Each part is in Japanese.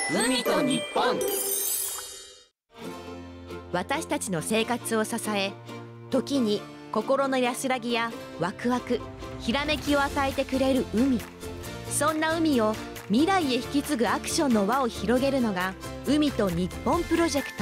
海と日本。 私たちの生活を支え、時に心の安らぎやワクワク、ひらめきを与えてくれる海。そんな海を未来へ引き継ぐアクションの輪を広げるのが海と日本プロジェクト。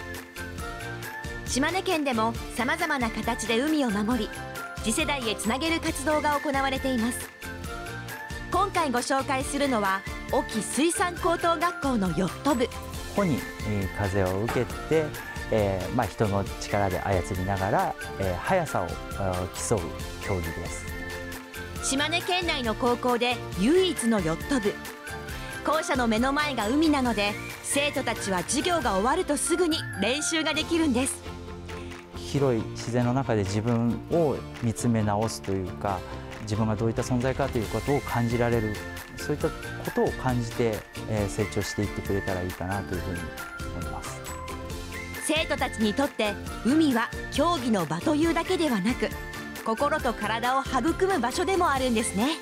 島根県でもさまざまな形で海を守り、次世代へつなげる活動が行われています。今回ご紹介するのは隠岐水産高等学校のヨット部。 帆に風を受けて、人の力で操りながら、速さを競う競技です。 島根県内の高校で唯一のヨット部。校舎の目の前が海なので、生徒たちは授業が終わるとすぐに練習ができるんです。 広い自然の中で自分を見つめ直すというか、自分がどういった存在かということを感じられる、そういったことを感じて、成長していってくれたらいいかなというふうに思います。 生徒たちにとって海は競技の場というだけではなく、心と体を育む場所でもあるんですね。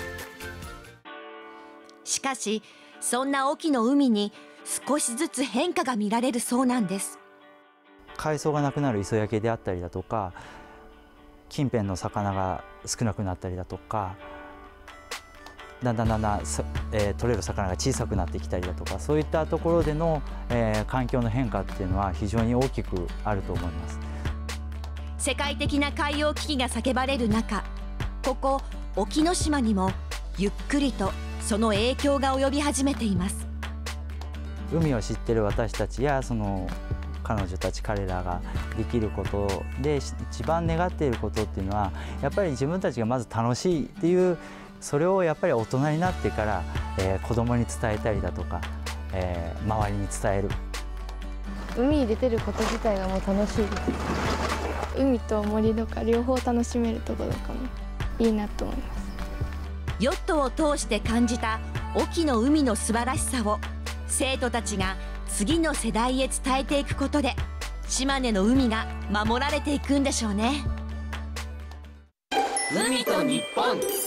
しかしそんな隠岐の海に少しずつ変化が見られるそうなんです。 海藻がなくなる磯焼けであったりだとか、近辺の魚が少なくなったりだとか、だんだん取れる魚が小さくなってきたりだとか、そういったところでの、環境の変化っていうのは非常に大きくあると思います。 世界的な海洋危機が叫ばれる中、ここ隠岐の島にもゆっくりとその影響が及び始めています。 海を知ってる私たちや彼女たち彼らができることで一番願っていることっていうのは、やっぱり自分たちがまず楽しいっていう、それをやっぱり大人になってから、子供に伝えたりだとか、周りに伝える。 海に出てること自体がもう楽しいです。海と森とか両方楽しめるところとかもいいなと思います。 ヨットを通して感じた隠岐の海の素晴らしさを生徒たちが次の世代へ伝えていくことで、島根の海が守られていくんでしょうね。 海と日本。